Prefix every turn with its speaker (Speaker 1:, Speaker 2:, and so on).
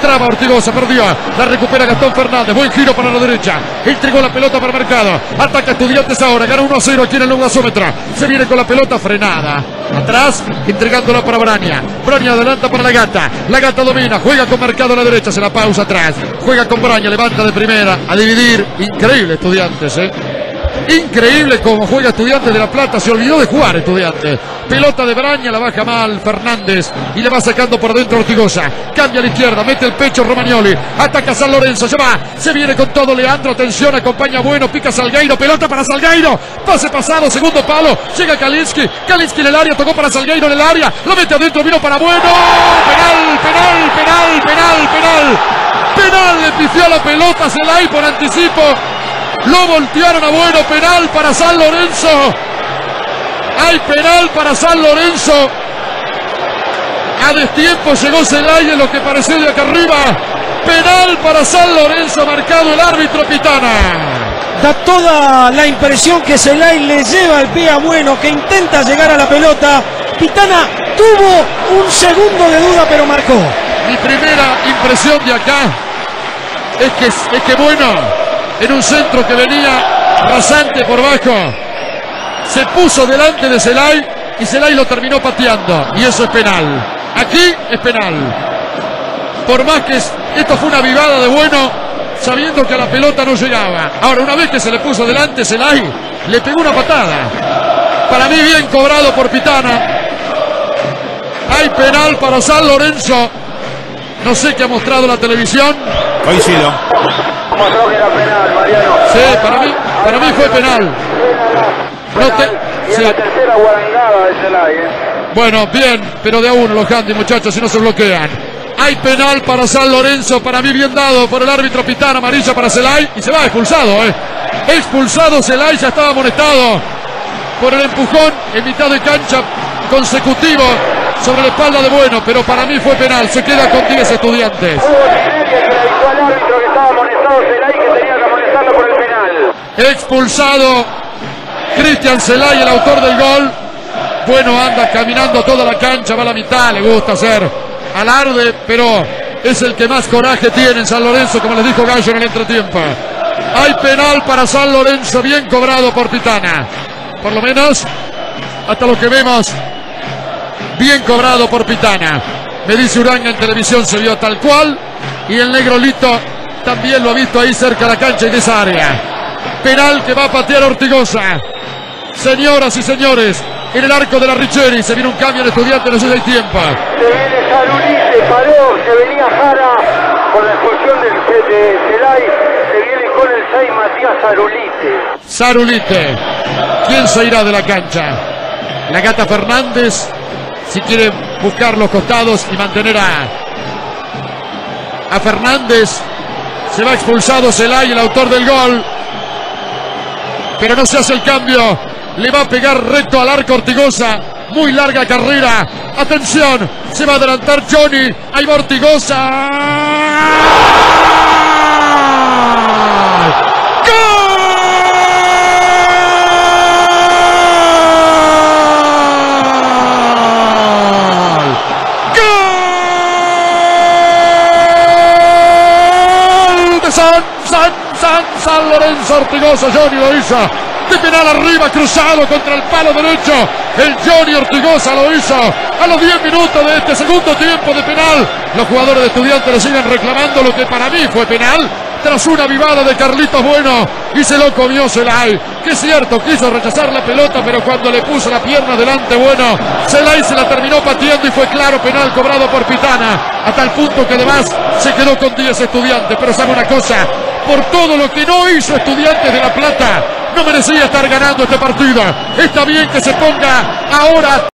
Speaker 1: entraba Ortigosa, perdió, la recupera Gastón Fernández, buen giro para la derecha, entregó la pelota para Mercado, ataca Estudiantes ahora, gana 1-0 aquí en el gasómetro, se viene con la pelota frenada, atrás, entregándola para Braña, Braña adelanta para la Gata domina, juega con Mercado a la derecha, se la pausa atrás, juega con Braña, levanta de primera, a dividir, increíble Estudiantes, increíble como juega Estudiantes de La Plata, se olvidó de jugar Estudiantes, pelota de Braña, la baja mal Fernández y le va sacando por dentro Ortigosa, cambia a la izquierda, mete el pecho Romagnoli, ataca San Lorenzo, se viene con todo Leandro, atención, acompaña Bueno, pica Salgueiro, pelota para Salgueiro, pase pasado, segundo palo, llega Kalinski en el área, tocó para Salgueiro en el área, lo mete adentro, vino para Bueno, penal, le pifió la pelota Celay por anticipo, lo voltearon a Bueno, penal para San Lorenzo. Hay penal para San Lorenzo. A destiempo llegó Celay en lo que pareció de acá arriba. Penal para San Lorenzo, marcado el árbitro Pitana.
Speaker 2: Da toda la impresión que Celay le lleva el pie a Bueno, que intenta llegar a la pelota. Pitana tuvo un segundo de duda, pero marcó.
Speaker 1: Mi primera impresión de acá es que Bueno, en un centro que venía rasante por bajo, se puso delante de Celay y Celay lo terminó pateando. Y eso es penal. Aquí es penal. Por más que esto fue una avivada de Bueno, sabiendo que la pelota no llegaba. Ahora, una vez que se le puso delante, Celay le pegó una patada. Para mí bien cobrado por Pitana. Hay penal para San Lorenzo. No sé qué ha mostrado la televisión.
Speaker 3: Coincido.
Speaker 4: Mostró que era penal, Mariano.
Speaker 1: Sí, para mí fue penal.
Speaker 4: Y en la tercera guarangada de Celay,
Speaker 1: Bueno, bien, pero de a uno los handy, muchachos, si no se bloquean. Hay penal para San Lorenzo, para mí bien dado por el árbitro Pitana, amarilla para Celay y se va expulsado, Expulsado Celay, ya estaba amonestado por el empujón en mitad de cancha consecutivo sobre la espalda de Bueno, pero para mí fue penal, se queda con 10 Estudiantes.
Speaker 4: Hubo silencio que le avisó al árbitro que estaba amonestado Celay, que tenía que amonestarlo por el penal.
Speaker 1: Expulsado Cristian Celay, el autor del gol. Bueno, anda caminando toda la cancha, va a la mitad, le gusta hacer alarde, pero es el que más coraje tiene en San Lorenzo, como les dijo Gallo en el entretiempo. Hay penal para San Lorenzo, bien cobrado por Pitana. Por lo menos, hasta lo que vemos, bien cobrado por Pitana. Me dice Uranga en televisión, se vio tal cual, y el negro Lito también lo ha visto ahí cerca de la cancha y de esa área. Penal que va a patear Ortigosa. Señoras y señores, en el arco de la Richeri se viene un cambio en Estudiantes, no sé si hay tiempo.
Speaker 4: Se viene Sarulite, paró, se venía Jara con la expulsión de Celay, se viene con el 6 Matías
Speaker 1: Sarulite. ¿Quién se irá de la cancha? La Gata Fernández, si quiere buscar los costados y mantener a Fernández. Se va expulsado Celay, el autor del gol. Pero no se hace el cambio. Le va a pegar recto al arco Ortigosa. Muy larga carrera. Atención. Se va a adelantar Johnny. Ahí va Ortigosa. ¡Gol! De San Lorenzo. Ortigosa. Johnny lo hizo. De penal arriba, cruzado contra el palo derecho. El Johnny Ortigosa lo hizo a los 10 minutos de este segundo tiempo de penal. Los jugadores de Estudiantes le siguen reclamando lo que para mí fue penal, tras una vivada de Carlitos Bueno, y se lo comió Celay, que es cierto, quiso rechazar la pelota, pero cuando le puso la pierna delante Bueno, Celay se la terminó pateando y fue claro penal cobrado por Pitana, a tal punto que además se quedó con 10 Estudiantes. Pero sabe una cosa, por todo lo que no hizo Estudiantes de La Plata, no merecía estar ganando este partido. Está bien que se ponga ahora